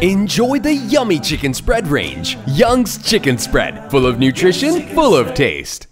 Enjoy the yummy chicken spread range. Young's Chicken Spread, full of nutrition, full of taste.